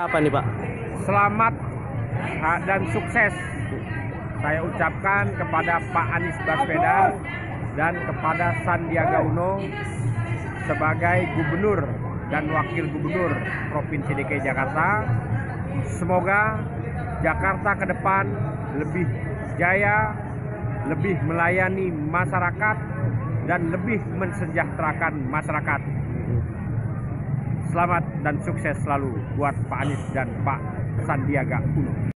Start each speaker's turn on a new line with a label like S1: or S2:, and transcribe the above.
S1: Apa nih Pak?
S2: Selamat dan sukses saya ucapkan kepada Pak Anies Baswedan dan kepada Sandiaga Uno sebagai Gubernur dan Wakil Gubernur Provinsi DKI Jakarta. Semoga Jakarta ke depan lebih jaya, lebih melayani masyarakat, dan lebih mensejahterakan masyarakat. Selamat dan sukses selalu buat Pak Anies dan Pak Sandiaga Uno.